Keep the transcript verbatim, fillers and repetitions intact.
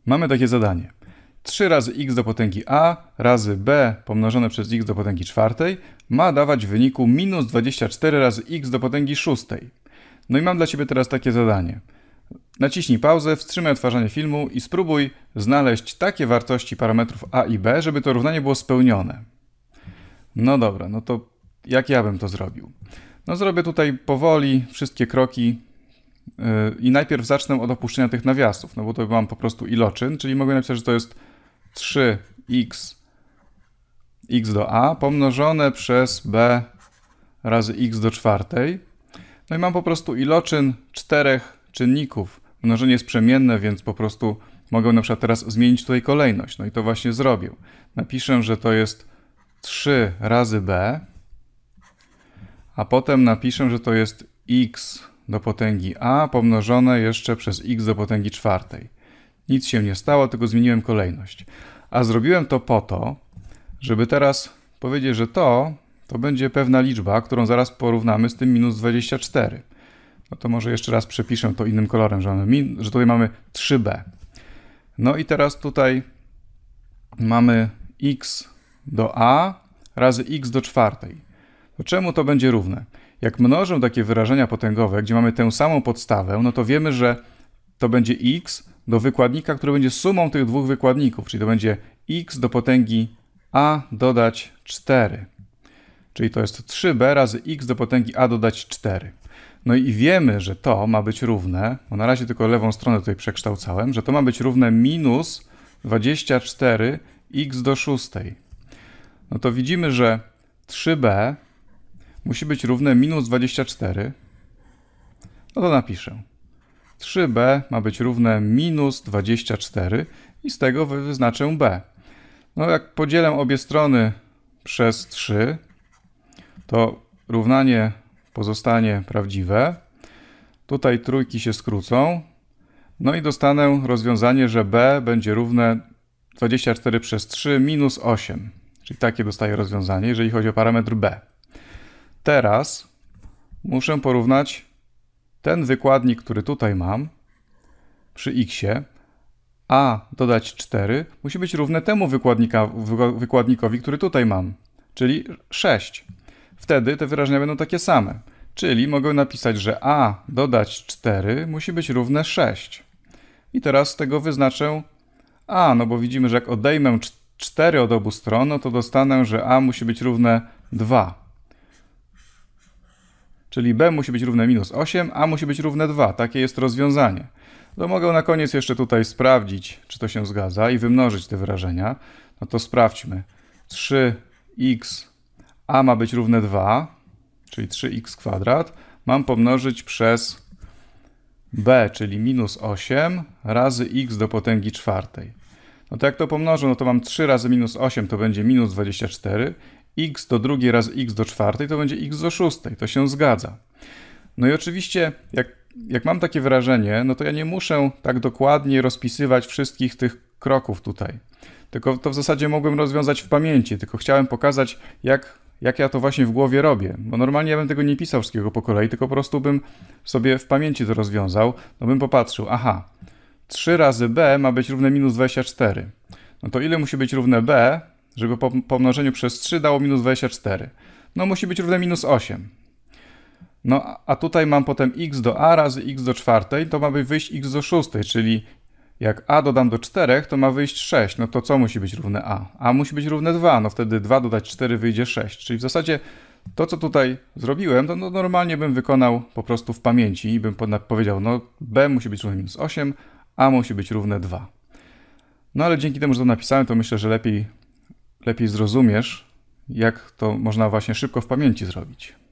Mamy takie zadanie. trzy razy x do potęgi a razy b pomnożone przez x do potęgi czwartej ma dawać w wyniku minus dwadzieścia cztery razy x do potęgi szóstej. No i mam dla Ciebie teraz takie zadanie. Naciśnij pauzę, wstrzymaj odtwarzanie filmu i spróbuj znaleźć takie wartości parametrów a i b, żeby to równanie było spełnione. No dobra, no to jak ja bym to zrobił? No zrobię tutaj powoli wszystkie kroki yy, i najpierw zacznę od opuszczenia tych nawiasów, no bo to mam po prostu iloczyn, czyli mogę napisać, że to jest trzy x x do a pomnożone przez b razy x do czwartej. No i mam po prostu iloczyn czterech czynników. Mnożenie jest przemienne, więc po prostu mogę na przykład teraz zmienić tutaj kolejność. No i to właśnie zrobię. Napiszę, że to jest trzy razy b, a potem napiszę, że to jest x do potęgi a pomnożone jeszcze przez x do potęgi czwartej. Nic się nie stało, tylko zmieniłem kolejność. A zrobiłem to po to, żeby teraz powiedzieć, że to, to będzie pewna liczba, którą zaraz porównamy z tym minus dwadzieścia cztery. No to może jeszcze raz przepiszę to innym kolorem, że, mamy min, że tutaj mamy trzy b. No i teraz tutaj mamy x do a razy x do czwartej. To czemu to będzie równe? Jak mnożę takie wyrażenia potęgowe, gdzie mamy tę samą podstawę, no to wiemy, że to będzie x do wykładnika, który będzie sumą tych dwóch wykładników, czyli to będzie x do potęgi a dodać cztery. Czyli to jest trzy b razy x do potęgi a dodać cztery. No i wiemy, że to ma być równe, bo na razie tylko lewą stronę tutaj przekształcałem, że to ma być równe minus dwadzieścia cztery x do szóstej. No to widzimy, że trzy b musi być równe minus dwadzieścia cztery. No to napiszę. trzy b ma być równe minus dwadzieścia cztery i z tego wyznaczę b. No jak podzielę obie strony przez trzy, to równanie pozostanie prawdziwe. Tutaj trójki się skrócą. No i dostanę rozwiązanie, że b będzie równe dwadzieścia cztery przez trzy minus osiem. Czyli takie dostaję rozwiązanie, jeżeli chodzi o parametr b. Teraz muszę porównać ten wykładnik, który tutaj mam przy x-ie, a dodać cztery musi być równe temu wykładnika, wykładnikowi, który tutaj mam, czyli sześć. Wtedy te wyrażenia będą takie same. Czyli mogę napisać, że a dodać cztery musi być równe sześć. I teraz z tego wyznaczę a, no bo widzimy, że jak odejmę cztery od obu stron, no to dostanę, że a musi być równe dwa. Czyli b musi być równe minus osiem, a musi być równe dwa. Takie jest rozwiązanie. To mogę na koniec jeszcze tutaj sprawdzić, czy to się zgadza i wymnożyć te wyrażenia. No to sprawdźmy. trzy x a ma być równe dwa, czyli trzy x kwadrat, mam pomnożyć przez b, czyli minus osiem razy x do potęgi czwartej. No to jak to pomnożę, no to mam trzy razy minus osiem, to będzie minus dwadzieścia cztery, x do drugiej razy x do czwartej, to będzie x do szóstej, to się zgadza. No i oczywiście, jak, jak mam takie wyrażenie, no to ja nie muszę tak dokładnie rozpisywać wszystkich tych kroków tutaj. Tylko to w zasadzie mogłem rozwiązać w pamięci, tylko chciałem pokazać, jak jak ja to właśnie w głowie robię. Bo normalnie ja bym tego nie pisał wszystkiego po kolei, tylko po prostu bym sobie w pamięci to rozwiązał. No bym popatrzył, aha, trzy razy b ma być równe minus dwadzieścia cztery. No to ile musi być równe b, żeby po pomnożeniu przez trzy dało minus dwadzieścia cztery? No musi być równe minus osiem. No a tutaj mam potem x do a razy x do czwartej, to ma wyjść x do szóstej, czyli jak a dodam do czterech, to ma wyjść sześć. No to co musi być równe a? A musi być równe dwa. No wtedy dwa dodać cztery wyjdzie sześć. Czyli w zasadzie to, co tutaj zrobiłem, to no normalnie bym wykonał po prostu w pamięci i bym powiedział, no b musi być równe minus osiem, a musi być równe dwa. No ale dzięki temu, że to napisałem, to myślę, że lepiej, lepiej zrozumiesz, jak to można właśnie szybko w pamięci zrobić.